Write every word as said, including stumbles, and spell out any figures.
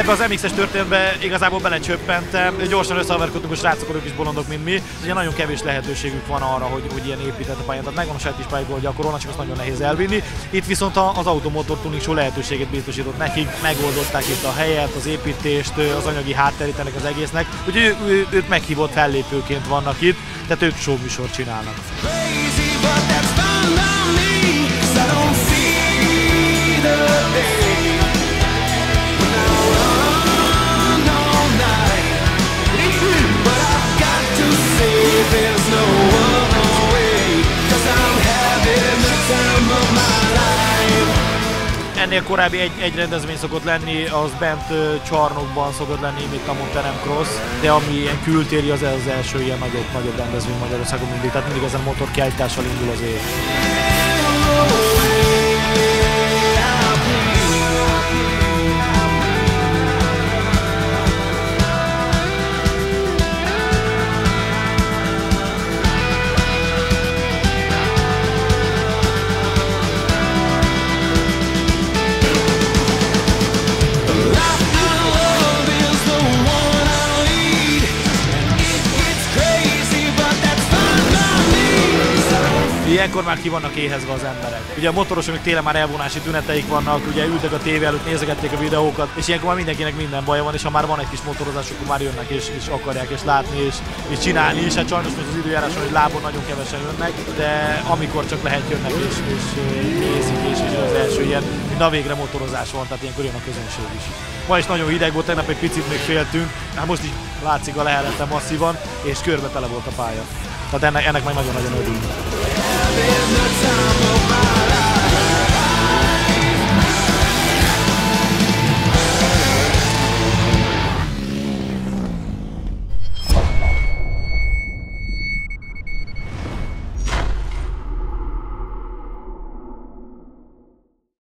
Ebbe az em iksz-es történetbe igazából belecsöppentem, gyorsan összehaverkodtunk a srácok, ők is bolondok, mint mi. Ugye nagyon kevés lehetőségük van arra, hogy, hogy ilyen épített a pályán, tehát megvan a saját is pályából gyakorolnak, csak azt nagyon nehéz elvinni. Itt viszont az automotor tuning show lehetőséget biztosított nekik, megoldották itt a helyet, az építést, az anyagi hátterét ennek az egésznek, úgyhogy ő, ő, őt meghívott fellépőként vannak itt, tehát ők show műsort csinálnak. Ennél korábbi egy, egy rendezvény szokott lenni, az bent uh, csarnokban szokott lenni, mint a Monterem Cross, de ami ilyen kültéri, az az első ilyen nagyobb, nagyobb rendezvény Magyarországon mindig, tehát mindig ezen motorkiállítással indul az év. Ilyenkor már ki vannak éhezve az emberek. Ugye a motorosok télen már elvonási tüneteik vannak, ugye ültek a tévé előtt, nézegették a videókat, és ilyenkor már mindenkinek minden baja van, és ha már van egy kis motorozás, akkor már jönnek és, és akarják és látni és, és csinálni is. Hát sajnos most az időjárás, hogy lábon nagyon kevesen jönnek, de amikor csak lehet jönnek és, és nézik, és, és az első ilyen, hogy na végre motorozás van, tehát ilyenkor jön a közönség is. Ma is nagyon hideg volt, tegnap egy picit még féltünk, hát most is látszik a leheletlen masszívan, és körbe tele volt a pálya. Tehát ennek, ennek meg nagyon-nagyon örülünk.